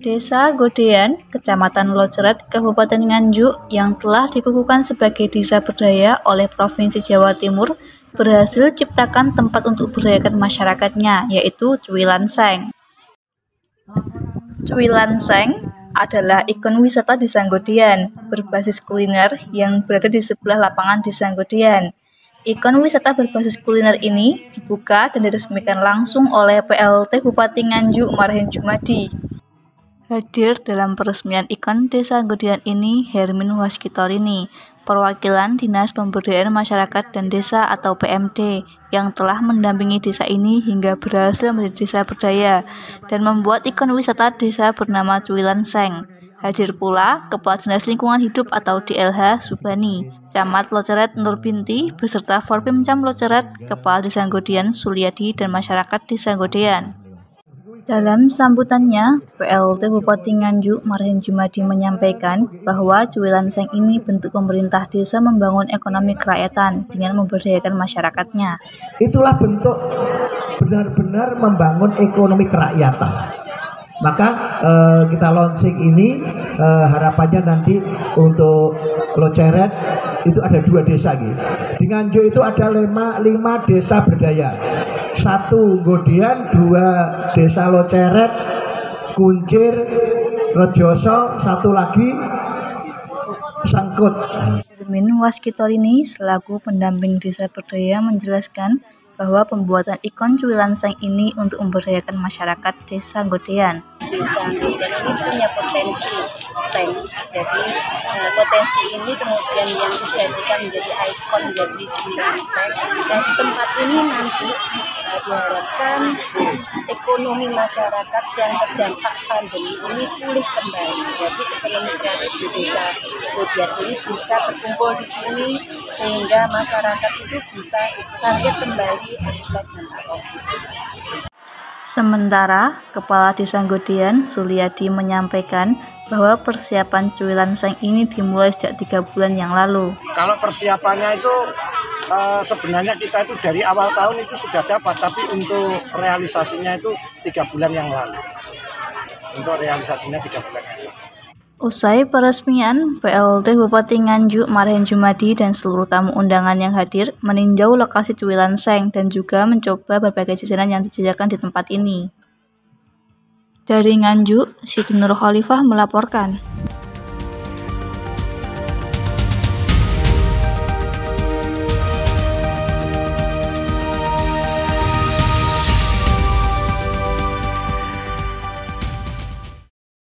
Desa Godean, Kecamatan Loceret, Kabupaten Nganjuk yang telah dikukuhkan sebagai desa berdaya oleh Provinsi Jawa Timur berhasil ciptakan tempat untuk berdayakan masyarakatnya, yaitu Cuwilanseng. Cuwilanseng adalah ikon wisata Desa Godean berbasis kuliner yang berada di sebelah lapangan Desa Godean. Ikon wisata berbasis kuliner ini dibuka dan diresmikan langsung oleh PLT Bupati Nganjuk Marhen Jumadi. Hadir dalam peresmian ikon Desa Godean ini Hermin Waskitorini, perwakilan Dinas Pemberdayaan Masyarakat dan Desa atau PMD, yang telah mendampingi desa ini hingga berhasil menjadi desa berdaya dan membuat ikon wisata desa bernama Cuwilanseng. Hadir pula Kepala Dinas Lingkungan Hidup atau DLH Subani, Camat Loceret Nur Binti, beserta Forpimcam Loceret, Kepala Desa Godean Suliadi, dan masyarakat Desa Godean. Dalam sambutannya, PLT Bupati Nganjuk Marhen Jumadi menyampaikan bahwa Cuwilanseng ini bentuk pemerintah desa membangun ekonomi kerakyatan dengan memberdayakan masyarakatnya. Itulah bentuk benar-benar membangun ekonomi kerakyatan. Maka kita launching ini harapannya nanti untuk Loceret itu ada 2 desa gitu. Di Nganjuk itu ada 5 desa berdaya. 1 Godean, 2 desa Loceret, Kuncir, Rejoso, 1 lagi Sangkut. Hermin Waskitorini selaku pendamping desa berdaya menjelaskan bahwa pembuatan ikon Cuwilanseng ini untuk memberdayakan masyarakat Desa Godean. Desa Godean ini punya potensi seng, jadi potensi ini kemudian yang dijadikan menjadi ikon dari Cuwilanseng. Dan di tempat ini nanti diharapkan ekonomi masyarakat yang terdampak pandemi ini pulih kembali. Jadi ekonomi kreatif di Desa Godean ini bisa berkumpul di sini sehingga masyarakat itu bisa bangkit kembali. Sementara Kepala Desa Godean Suliadi menyampaikan bahwa persiapan Cuwilanseng ini dimulai sejak 3 bulan yang lalu. Kalau persiapannya itu sebenarnya kita itu dari awal tahun itu sudah dapat, tapi untuk realisasinya itu 3 bulan yang lalu. Untuk realisasinya 3 bulan yang lalu. Usai peresmian, PLT Bupati Nganjuk Marhen Jumadi dan seluruh tamu undangan yang hadir meninjau lokasi Cuwilanseng dan juga mencoba berbagai jajanan yang dijajakan di tempat ini. Dari Nganjuk, Siti Nur Khalifah melaporkan.